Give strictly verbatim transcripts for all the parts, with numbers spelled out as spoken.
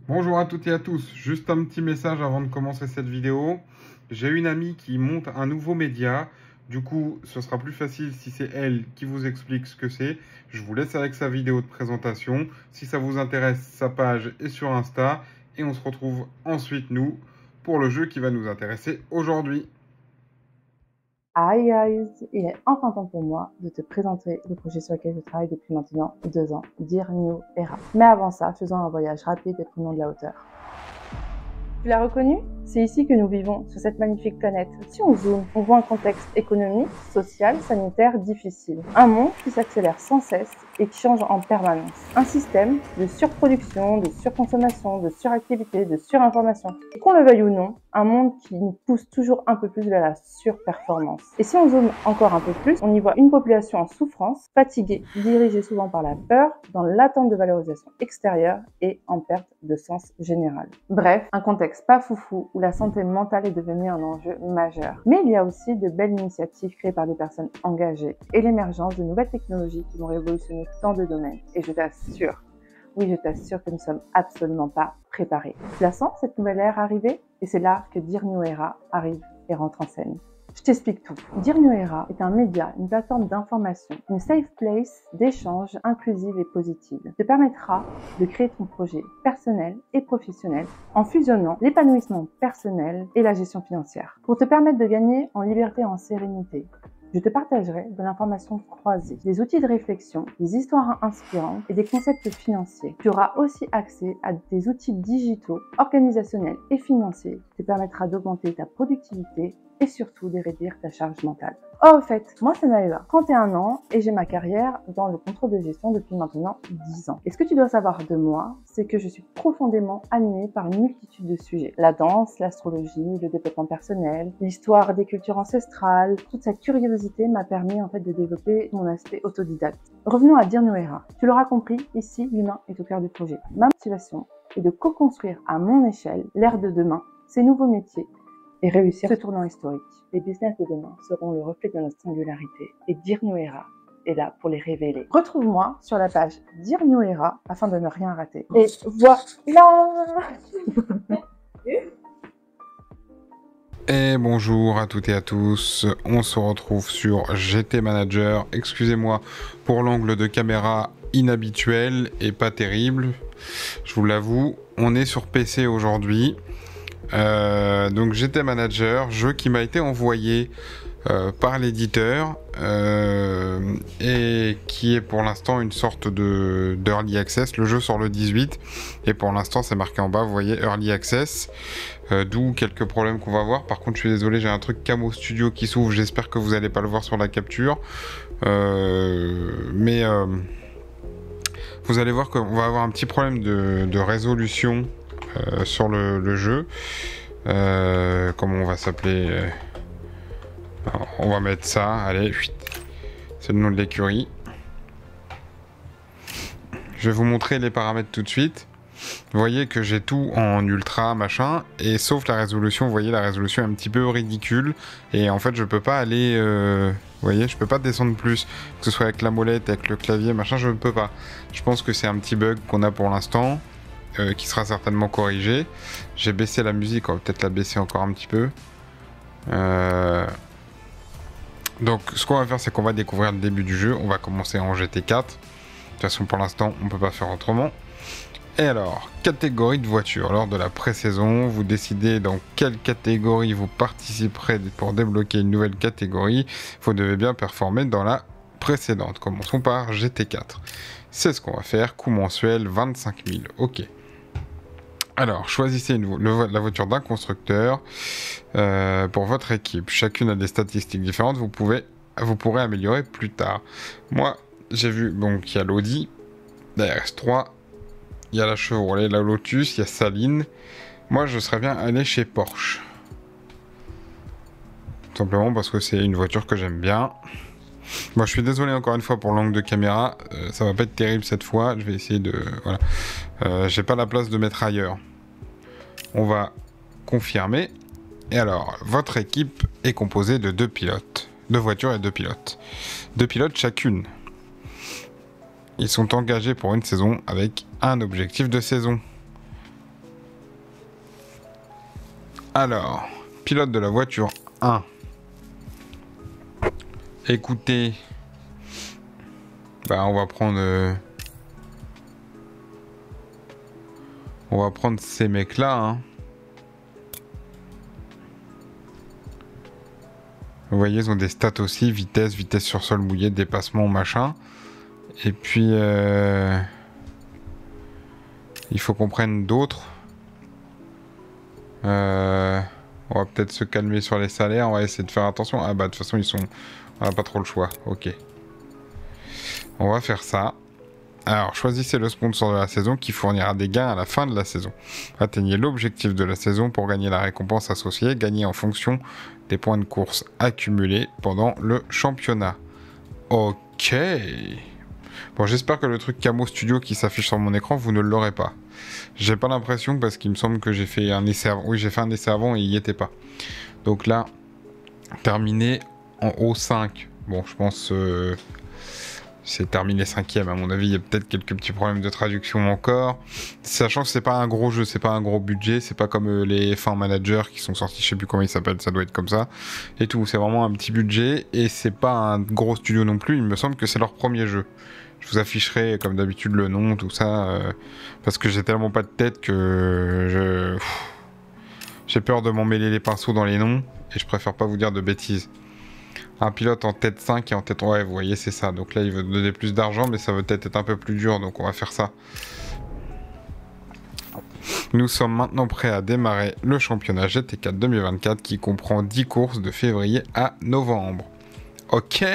Bonjour à toutes et à tous, juste un petit message avant de commencer cette vidéo. J'ai une amie qui monte un nouveau média, du coup ce sera plus facile si c'est elle qui vous explique ce que c'est. Je vous laisse avec sa vidéo de présentation. Si ça vous intéresse, sa page est sur Insta et on se retrouve ensuite nous pour le jeu qui va nous intéresser aujourd'hui. Hi guys, il est enfin temps pour moi de te présenter le projet sur lequel je travaille depuis maintenant deux ans, Dear New Era. Mais avant ça, faisons un voyage rapide et prenons de la hauteur. Tu l'as reconnu? C'est ici que nous vivons, sur cette magnifique planète. Si on zoome, on voit un contexte économique, social, sanitaire difficile. Un monde qui s'accélère sans cesse et qui change en permanence. Un système de surproduction, de surconsommation, de suractivité, de surinformation. Et qu'on le veuille ou non, un monde qui nous pousse toujours un peu plus vers la surperformance. Et si on zoome encore un peu plus, on y voit une population en souffrance, fatiguée, dirigée souvent par la peur, dans l'attente de valorisation extérieure et en perte de sens général. Bref, un contexte pas foufou où la santé mentale est devenue un enjeu majeur. Mais il y a aussi de belles initiatives créées par des personnes engagées et l'émergence de nouvelles technologies qui vont révolutionner tant de domaines. Et je t'assure, oui je t'assure que nous ne sommes absolument pas préparés. Tu la sens cette nouvelle ère arriver? Et c'est là que Dear New Era arrive et rentre en scène. Je t'explique tout. Dear New Era est un média, une plateforme d'information, une safe place d'échange inclusive et positive. Te permettra de créer ton projet personnel et professionnel en fusionnant l'épanouissement personnel et la gestion financière. Pour te permettre de gagner en liberté et en sérénité, je te partagerai de l'information croisée, des outils de réflexion, des histoires inspirantes et des concepts financiers. Tu auras aussi accès à des outils digitaux, organisationnels et financiers qui te permettra d'augmenter ta productivité et surtout de réduire ta charge mentale. Oh, au fait, moi c'est Naïla, trente et un ans et j'ai ma carrière dans le contrôle de gestion depuis maintenant dix ans. Et ce que tu dois savoir de moi, c'est que je suis profondément animée par une multitude de sujets. La danse, l'astrologie, le développement personnel, l'histoire des cultures ancestrales, toute cette curiosité m'a permis en fait de développer mon aspect autodidacte. Revenons à Dear New Era. Tu l'auras compris, ici l'humain est au cœur du projet. Ma motivation est de co-construire à mon échelle l'ère de demain, ces nouveaux métiers, et réussir ce tournant historique. Les business de demain seront le reflet de notre singularité et Dear New Era est là pour les révéler. Retrouve-moi sur la page Dear New Era afin de ne rien rater. Et voilà. Et bonjour à toutes et à tous, on se retrouve sur G T Manager. Excusez-moi pour l'angle de caméra inhabituel et pas terrible, je vous l'avoue. On est sur P C aujourd'hui. Euh, donc G T Manager, jeu qui m'a été envoyé euh, par l'éditeur euh, et qui est pour l'instant une sorte de d'early access. Le jeu sort le dix-huit et pour l'instant c'est marqué en bas, vous voyez, early access, euh, d'où quelques problèmes qu'on va voir. Par contre je suis désolé, j'ai un truc Camo Studio qui s'ouvre, j'espère que vous n'allez pas le voir sur la capture, euh, mais euh, vous allez voir qu'on va avoir un petit problème de, de résolution Euh, sur le, le jeu. Euh, comment on va s'appeler euh, on va mettre ça, allez, c'est le nom de l'écurie. Je vais vous montrer les paramètres tout de suite. Vous voyez que j'ai tout en ultra machin, et sauf la résolution, vous voyez la résolution est un petit peu ridicule, et en fait je peux pas aller, euh, vous voyez, je peux pas descendre plus, que ce soit avec la molette, avec le clavier, machin, je ne peux pas. Je pense que c'est un petit bug qu'on a pour l'instant. Euh, qui sera certainement corrigé. J'ai baissé la musique, on va peut-être la baisser encore un petit peu. Euh... Donc ce qu'on va faire, c'est qu'on va découvrir le début du jeu. On va commencer en G T quatre. De toute façon, pour l'instant, on peut pas faire autrement. Et alors, catégorie de voiture. Lors de la pré-saison, vous décidez dans quelle catégorie vous participerez pour débloquer une nouvelle catégorie. Vous devez bien performer dans la précédente. Commençons par G T quatre. C'est ce qu'on va faire. Coût mensuel vingt-cinq mille. Ok. Alors, choisissez une vo le, la voiture d'un constructeur euh, pour votre équipe. Chacune a des statistiques différentes. Vous pouvez, vous pourrez améliorer plus tard. Moi, j'ai vu, donc il y a l'Audi, la R S trois, il y a la Chevrolet, la Lotus, il y a Saline. Moi, je serais bien allé chez Porsche. Tout simplement parce que c'est une voiture que j'aime bien. Moi, je suis désolé encore une fois pour l'angle de caméra, euh, ça va pas être terrible cette fois. Je vais essayer de, voilà, euh, j'ai pas la place de mettre ailleurs. On va confirmer. Et alors, votre équipe est composée de deux pilotes, deux voitures et deux pilotes, deux pilotes chacune. Ils sont engagés pour une saison avec un objectif de saison. Alors, pilote de la voiture un. Écoutez, bah on va prendre, euh, on va prendre ces mecs-là. Hein. Vous voyez, ils ont des stats aussi, vitesse, vitesse sur sol mouillé, dépassement, machin. Et puis, euh, il faut qu'on prenne d'autres. Euh, on va peut-être se calmer sur les salaires, on va essayer de faire attention. Ah bah de toute façon, ils sont... On n'a pas trop le choix, ok. On va faire ça. Alors, choisissez le sponsor de la saison qui fournira des gains à la fin de la saison. Atteignez l'objectif de la saison pour gagner la récompense associée, gagnée en fonction des points de course accumulés pendant le championnat. Ok. Bon, j'espère que le truc Camo Studio qui s'affiche sur mon écran, vous ne l'aurez pas. J'ai pas l'impression parce qu'il me semble que j'ai fait un essai avant. Oui, j'ai fait un essai avant et il n'y était pas. Donc là, terminé en O cinq. Bon, je pense... Euh, c'est terminé cinquième, à mon avis, il y a peut-être quelques petits problèmes de traduction encore. Sachant que c'est pas un gros jeu, c'est pas un gros budget, c'est pas comme euh, les F un Manager qui sont sortis, je sais plus comment ils s'appellent, ça doit être comme ça. Et tout, c'est vraiment un petit budget, et c'est pas un gros studio non plus, il me semble que c'est leur premier jeu. Je vous afficherai comme d'habitude le nom, tout ça, euh, parce que j'ai tellement pas de tête que je... j'ai peur de m'en mêler les pinceaux dans les noms, et je préfère pas vous dire de bêtises. Un pilote en tête cinq et en tête... Ouais, vous voyez, c'est ça. Donc là, il veut donner plus d'argent, mais ça va peut-être être un peu plus dur, donc on va faire ça. Nous sommes maintenant prêts à démarrer le championnat G T quatre deux mille vingt-quatre qui comprend dix courses de février à novembre. Ok.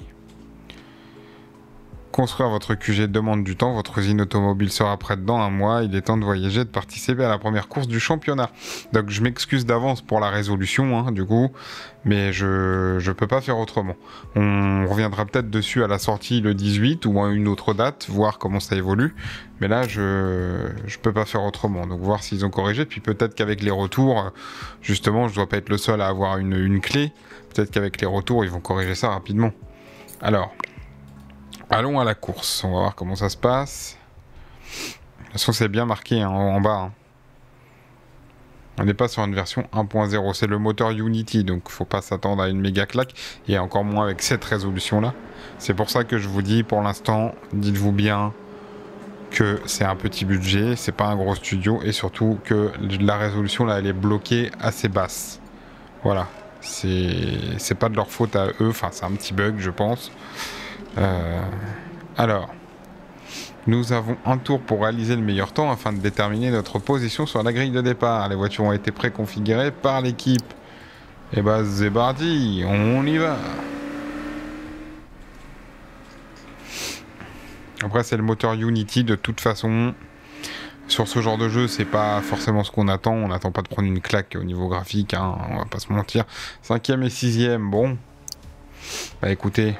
Construire votre Q G demande du temps, votre usine automobile sera prête dans un mois, il est temps de voyager et de participer à la première course du championnat. Donc je m'excuse d'avance pour la résolution, hein, du coup, mais je je peux pas faire autrement. On reviendra peut-être dessus à la sortie le dix-huit ou à une autre date, voir comment ça évolue, mais là je je peux pas faire autrement, donc voir s'ils ont corrigé, puis peut-être qu'avec les retours, justement je dois pas être le seul à avoir une, une clé, peut-être qu'avec les retours ils vont corriger ça rapidement. Alors... allons à la course, on va voir comment ça se passe. De toute façon, c'est bien marqué hein, en, en bas. Hein. On n'est pas sur une version un point zéro, c'est le moteur Unity, donc faut pas s'attendre à une méga claque, et encore moins avec cette résolution-là. C'est pour ça que je vous dis, pour l'instant, dites-vous bien que c'est un petit budget, c'est pas un gros studio, et surtout que la résolution, là, elle est bloquée assez basse. Voilà, c'est pas de leur faute à eux, enfin, c'est un petit bug, je pense. Euh, alors, nous avons un tour pour réaliser le meilleur temps afin de déterminer notre position sur la grille de départ. Les voitures ont été préconfigurées par l'équipe. Et bah, c'est parti, on y va. Après, c'est le moteur Unity de toute façon. Sur ce genre de jeu, c'est pas forcément ce qu'on attend. On n'attend pas de prendre une claque au niveau graphique, hein, on va pas se mentir. Cinquième et sixième, bon. Bah écoutez.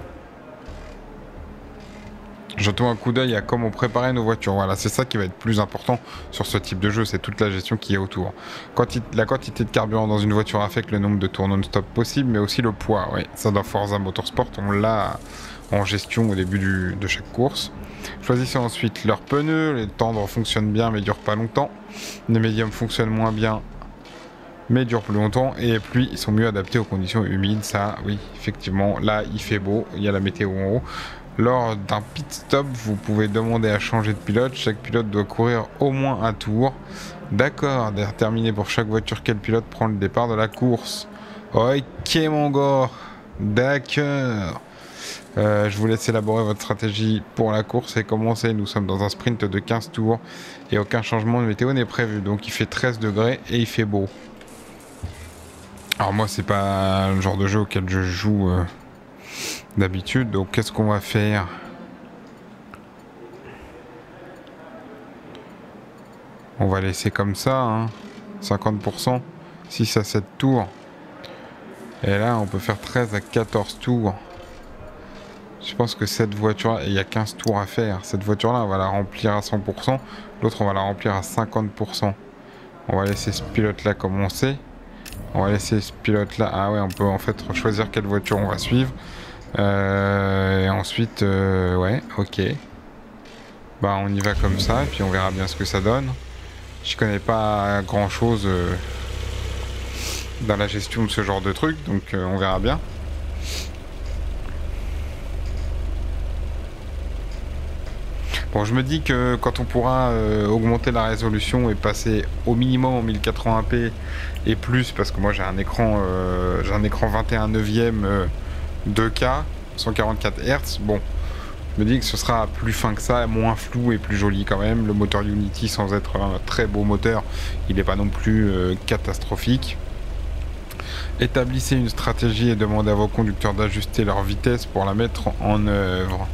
Jetons un coup d'œil à comment préparer nos voitures. Voilà, c'est ça qui va être plus important sur ce type de jeu, c'est toute la gestion qui est autour. Quanti- la quantité de carburant dans une voiture affecte le nombre de tours non-stop possible, mais aussi le poids. Oui, ça dans Forza Motorsport, on l'a en gestion au début du, de chaque course. Choisissez ensuite leurs pneus. Les tendres fonctionnent bien mais durent pas longtemps. Les médiums fonctionnent moins bien mais durent plus longtemps. Et les pluies, ils sont mieux adaptés aux conditions humides. Ça, oui, effectivement, là, il fait beau. Il y a la météo en haut. Lors d'un pit stop, vous pouvez demander à changer de pilote. Chaque pilote doit courir au moins un tour. D'accord, déterminer pour chaque voiture quel pilote prend le départ de la course. Ok mon gars, d'accord. Euh, je vous laisse élaborer votre stratégie pour la course et commencer. Nous sommes dans un sprint de quinze tours et aucun changement de météo n'est prévu. Donc il fait treize degrés et il fait beau. Alors moi c'est pas le genre de jeu auquel je joue euh, d'habitude. Donc qu'est-ce qu'on va faire? On va laisser comme ça, hein, cinquante pour cent, six à sept tours. Et là on peut faire treize à quatorze tours. Je pense que cette voiture, il y a quinze tours à faire. Cette voiture-là, on va la remplir à cent pour cent. L'autre, on va la remplir à cinquante pour cent. On va laisser ce pilote-là commencer. On va laisser ce pilote-là... Ah ouais, on peut en fait choisir quelle voiture on va suivre. Euh, et ensuite, euh, ouais, ok. Bah, on y va comme ça, et puis on verra bien ce que ça donne. Je connais pas grand-chose... Euh... dans la gestion de ce genre de truc, donc euh, on verra bien. Bon, je me dis que quand on pourra euh, augmenter la résolution et passer au minimum en mille quatre-vingts p et plus, parce que moi j'ai un écran, euh, j'ai un écran vingt et un neuvième euh, deux K, cent quarante-quatre hertz, bon, je me dis que ce sera plus fin que ça, moins flou et plus joli quand même. Le moteur Unity, sans être un très beau moteur, il n'est pas non plus euh, catastrophique. Établissez une stratégie et demandez à vos conducteurs d'ajuster leur vitesse pour la mettre en œuvre.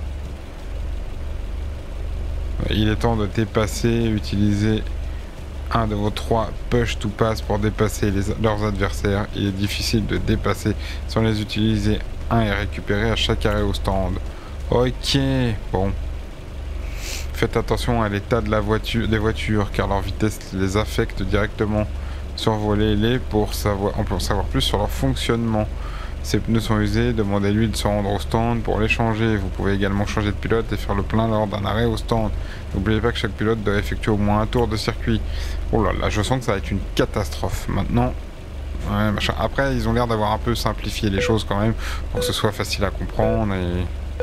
Il est temps de dépasser, utilisez un de vos trois push to pass pour dépasser les, leurs adversaires. Il est difficile de dépasser sans les utiliser. Un est récupéré à chaque arrêt au stand. Ok, bon. Faites attention à l'état de la voiture, des voitures car leur vitesse les affecte directement. Survolez-les pour savoir, on peut savoir plus sur leur fonctionnement. Ces pneus sont usés, demandez-lui de se rendre au stand pour les changer. Vous pouvez également changer de pilote et faire le plein lors d'un arrêt au stand. N'oubliez pas que chaque pilote doit effectuer au moins un tour de circuit. Oh là là, je sens que ça va être une catastrophe. Maintenant, ouais, machin. Après, ils ont l'air d'avoir un peu simplifié les choses quand même pour que ce soit facile à comprendre et...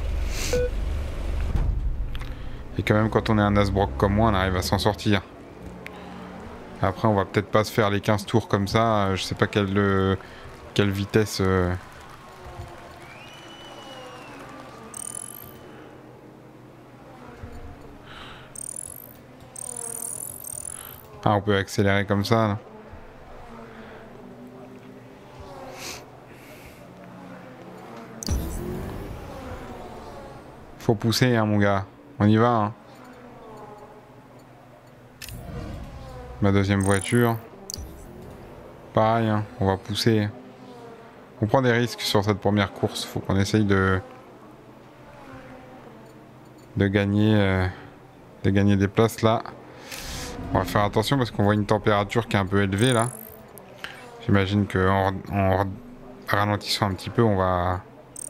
Et quand même, quand on est un Asbrock comme moi, on arrive à s'en sortir. Après, on va peut-être pas se faire les quinze tours comme ça. Je sais pas quelle, euh, quelle vitesse... Euh... Ah, on peut accélérer comme ça, là. Faut pousser, hein, mon gars. On y va, hein. Ma deuxième voiture. Pareil, hein, on va pousser. On prend des risques sur cette première course. Faut qu'on essaye de... De gagner... Euh... De gagner des places, là. On va faire attention parce qu'on voit une température qui est un peu élevée, là. J'imagine qu'en en ralentissant un petit peu, on va...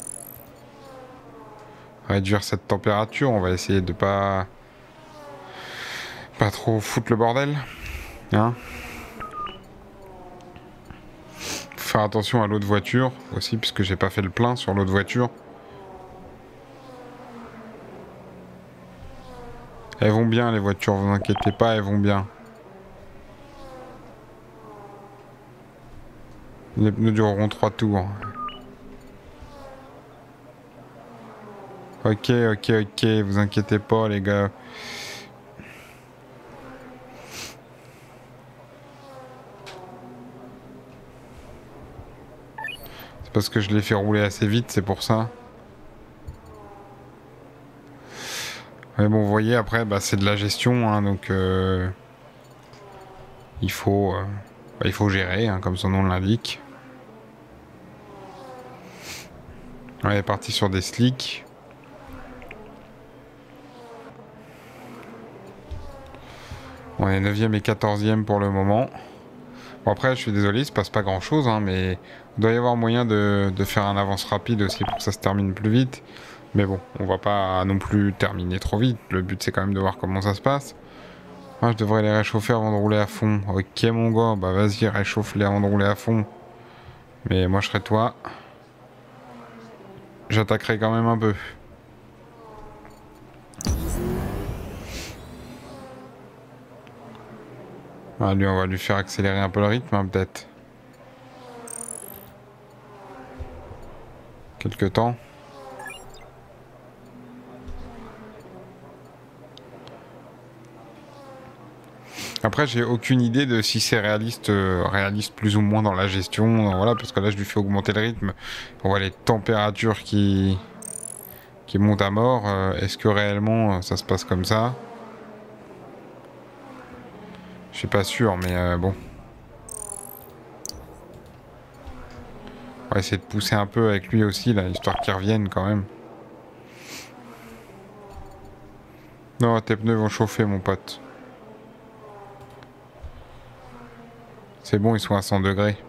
réduire cette température. On va essayer de pas... Pas trop foutre le bordel. Hein? Faut faire attention à l'autre voiture aussi, puisque j'ai pas fait le plein sur l'autre voiture. Elles vont bien les voitures, vous inquiétez pas, elles vont bien. Les pneus dureront trois tours. Ok, ok, ok, vous inquiétez pas les gars. C'est parce que je l'ai fait rouler assez vite, c'est pour ça. Mais bon, vous voyez, après, bah, c'est de la gestion, hein, donc euh, il faut, euh, bah, il faut gérer, hein, comme son nom l'indique. On est parti sur des slicks. On est neuvième et quatorzième pour le moment. Bon, après, je suis désolé, il se passe pas grand chose, hein, mais il doit y avoir moyen de, de faire un avance rapide aussi pour que ça se termine plus vite. Mais bon, on va pas non plus terminer trop vite. Le but, c'est quand même de voir comment ça se passe. Ah, je devrais les réchauffer avant de rouler à fond. Ok, mon gars, bah vas-y, réchauffe-les avant de rouler à fond. Mais moi, je serai toi. J'attaquerai quand même un peu. Ah, lui, on va lui faire accélérer un peu le rythme, hein, peut-être. Quelque temps. Après, j'ai aucune idée de si c'est réaliste, euh, réaliste plus ou moins dans la gestion. Voilà, parce que là, je lui fais augmenter le rythme. On voit les températures qui, qui montent à mort. Euh, Est-ce que réellement ça se passe comme ça? Je suis pas sûr, mais euh, bon. On va essayer de pousser un peu avec lui aussi, là, histoire qu'il revienne quand même. Non, tes pneus vont chauffer, mon pote. C'est bon, ils sont à cent degrés.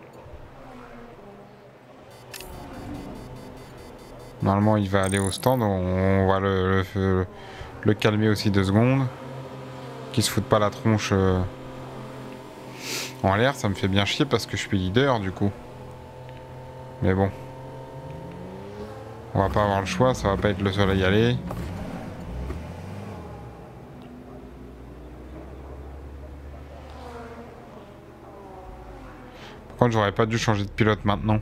Normalement, il va aller au stand. On va le, le, le calmer aussi deux secondes. Qu'il se foute pas la tronche euh, En l'air, ça me fait bien chier parce que je suis leader du coup. Mais bon. On va pas avoir le choix, ça va pas être le seul à y aller. Par contre, j'aurais pas dû changer de pilote maintenant.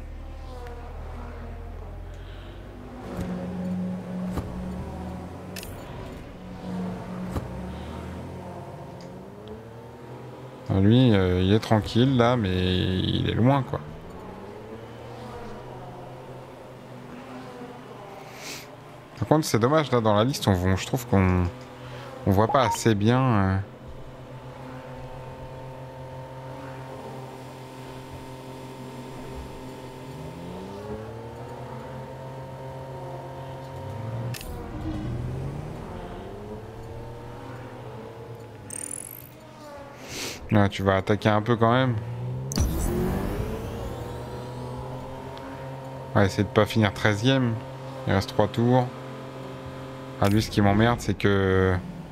Lui, euh, il est tranquille là, mais il est loin quoi. Par contre, c'est dommage là dans la liste, on, je trouve qu'on on voit pas assez bien. Euh... Là, tu vas attaquer un peu quand même. On va essayer de pas finir treizième. Il reste trois tours. Ah, lui, ce qui m'emmerde, c'est que...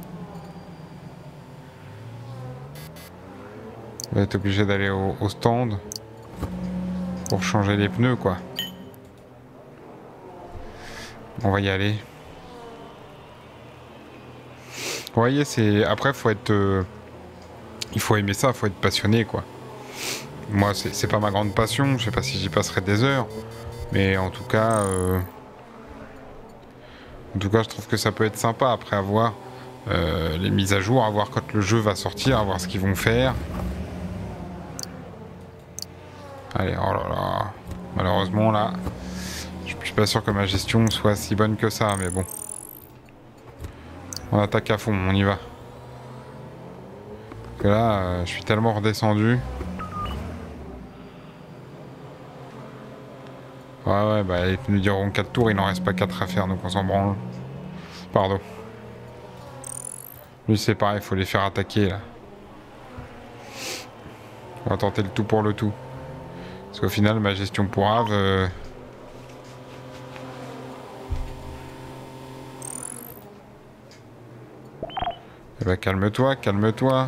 On va être obligé d'aller au, au stand pour changer les pneus, quoi. On va y aller. Vous voyez, c'est... Après, faut être... Euh... Il faut aimer ça, faut être passionné, quoi. Moi, c'est pas ma grande passion. Je sais pas si j'y passerai des heures. Mais en tout cas... Euh... En tout cas, je trouve que ça peut être sympa après avoir euh, les mises à jour, à voir quand le jeu va sortir, à voir ce qu'ils vont faire. Allez, oh là là. Malheureusement, là, je suis pas sûr que ma gestion soit si bonne que ça, mais bon. On attaque à fond, on y va. Parce que là, euh, je suis tellement redescendu. Ouais, ouais, bah, ils nous diront quatre tours, il n'en reste pas quatre à faire, donc on s'en branle. Pardon. Lui, c'est pareil, il faut les faire attaquer, là. On va tenter le tout pour le tout. Parce qu'au final, ma gestion pour Ave... Euh... Eh bah, calme-toi, calme-toi.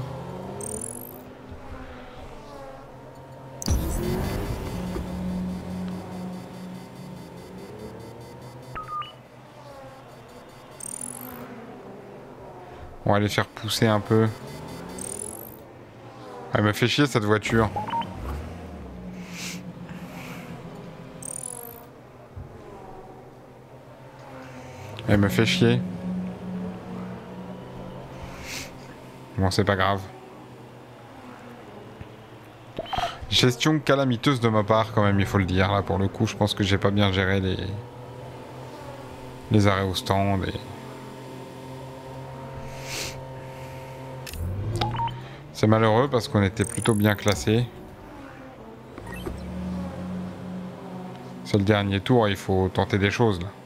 On va les faire pousser un peu. Elle me fait chier cette voiture. Elle me fait chier. Bon, c'est pas grave. Gestion calamiteuse de ma part quand même, il faut le dire. Là, pour le coup, je pense que j'ai pas bien géré les... les arrêts au stand et... C'est malheureux parce qu'on était plutôt bien classé. C'est le dernier tour, il faut tenter des choses là.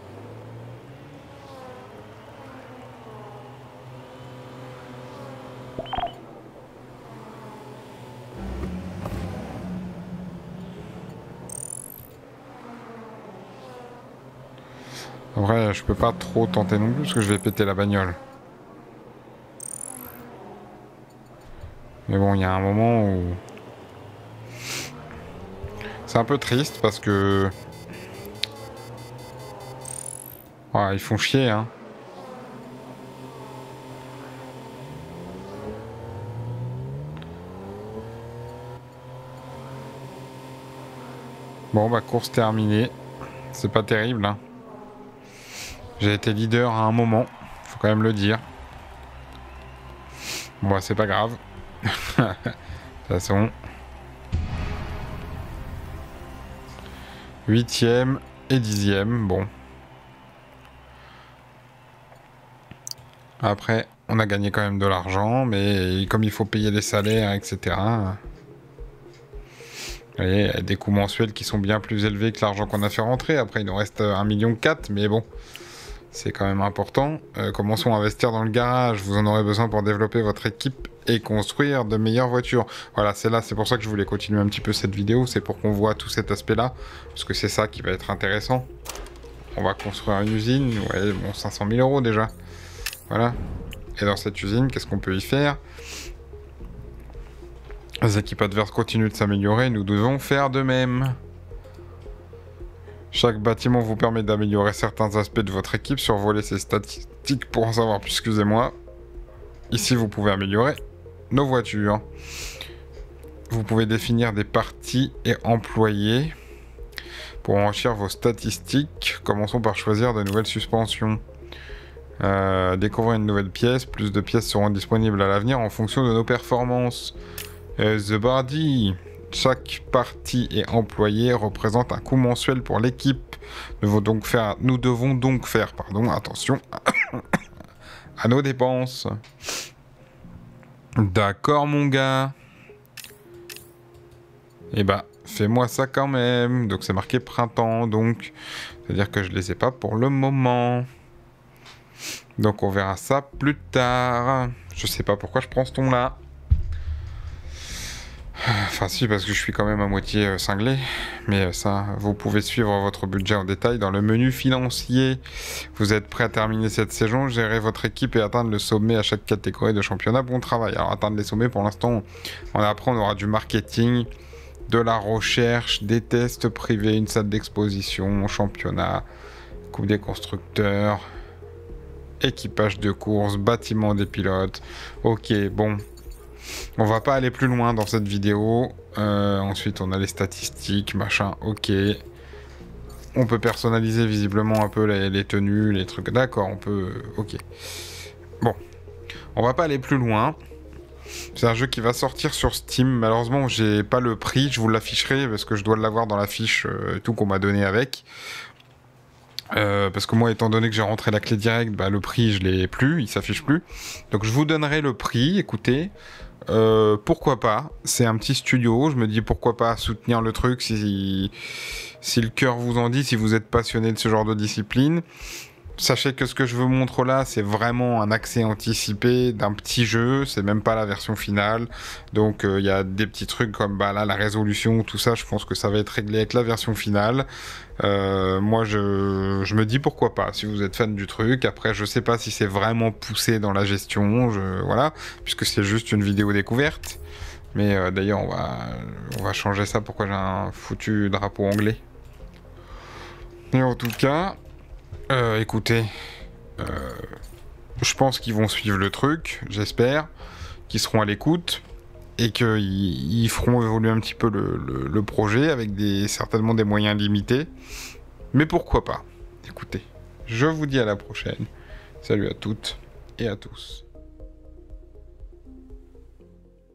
Après, je peux pas trop tenter non plus parce que je vais péter la bagnole. Mais bon, il y a un moment où... C'est un peu triste parce que... Ouais, ils font chier, hein. Bon, bah, course terminée. C'est pas terrible, hein. J'ai été leader à un moment, faut quand même le dire. Bon, bah, c'est pas grave. De toute façon... Huitième et dixième, bon. Après, on a gagné quand même de l'argent, mais comme il faut payer les salaires, et cetera. Vous voyez, il y a des coûts mensuels qui sont bien plus élevés que l'argent qu'on a fait rentrer. Après, il nous reste un million quatre, mais bon, c'est quand même important. Euh, commençons à investir dans le garage. Vous en aurez besoin pour développer votre équipe et construire de meilleures voitures. Voilà, c'est là, c'est pour ça que je voulais continuer un petit peu cette vidéo. C'est pour qu'on voit tout cet aspect-là, parce que c'est ça qui va être intéressant. On va construire une usine. Ouais, bon, cinq cent mille euros déjà. Voilà. Et dans cette usine, qu'est-ce qu'on peut y faire? Les équipes adverses continuent de s'améliorer, nous devons faire de même. Chaque bâtiment vous permet d'améliorer certains aspects de votre équipe, survoler ses statistiques pour en savoir plus, excusez-moi. Ici, vous pouvez améliorer nos voitures. Vous pouvez définir des parties et employés pour enrichir vos statistiques. Commençons par choisir de nouvelles suspensions. Euh, découvrir une nouvelle pièce. Plus de pièces seront disponibles à l'avenir en fonction de nos performances. Euh, The Body. Chaque partie et employé représente un coût mensuel pour l'équipe. Nous devons donc faire, nous devons donc faire pardon, attention à nos dépenses. D'accord, mon gars. Eh bah, fais-moi ça quand même. Donc, c'est marqué printemps, donc... C'est-à-dire que je les ai pas pour le moment. Donc, on verra ça plus tard. Je sais pas pourquoi je prends ce ton-là. Enfin, si, parce que je suis quand même à moitié euh, cinglé. Mais ça, vous pouvez suivre votre budget en détail dans le menu financier. Vous êtes prêt à terminer cette saison, gérer votre équipe et atteindre le sommet à chaque catégorie de championnat. Bon travail. Alors, atteindre les sommets, pour l'instant, on... après, on aura du marketing, de la recherche, des tests privés, une salle d'exposition, championnat, coupe des constructeurs, équipage de course, bâtiment des pilotes. Ok, bon... On va pas aller plus loin dans cette vidéo. Euh, ensuite, on a les statistiques, machin, ok. On peut personnaliser visiblement un peu les, les tenues, les trucs. D'accord, on peut... Ok. Bon. On va pas aller plus loin. C'est un jeu qui va sortir sur Steam. Malheureusement, j'ai pas le prix. Je vous l'afficherai parce que je dois l'avoir dans la fiche euh, tout qu'on m'a donné avec. Euh, parce que moi, étant donné que j'ai rentré la clé directe, bah, le prix, je l'ai plus, il s'affiche plus. Donc, je vous donnerai le prix, écoutez. Euh, pourquoi pas, c'est un petit studio, je me dis pourquoi pas soutenir le truc si, si le cœur vous en dit, si vous êtes passionné de ce genre de discipline. Sachez que ce que je vous montre là, c'est vraiment un accès anticipé d'un petit jeu, c'est même pas la version finale. Donc il euh, y a des petits trucs comme bah, là, la résolution, tout ça, je pense que ça va être réglé avec la version finale. Euh, moi, je, je me dis pourquoi pas, si vous êtes fan du truc. Après, je sais pas si c'est vraiment poussé dans la gestion, je, voilà, puisque c'est juste une vidéo découverte. Mais euh, d'ailleurs, on va, on va changer ça. Pourquoi j'ai un foutu drapeau anglais? Et en tout cas... Euh, écoutez, euh, je pense qu'ils vont suivre le truc, j'espère, qu'ils seront à l'écoute et qu'ils feront évoluer un petit peu le, le, le projet avec des, certainement des moyens limités. Mais pourquoi pas? Écoutez, je vous dis à la prochaine. Salut à toutes et à tous.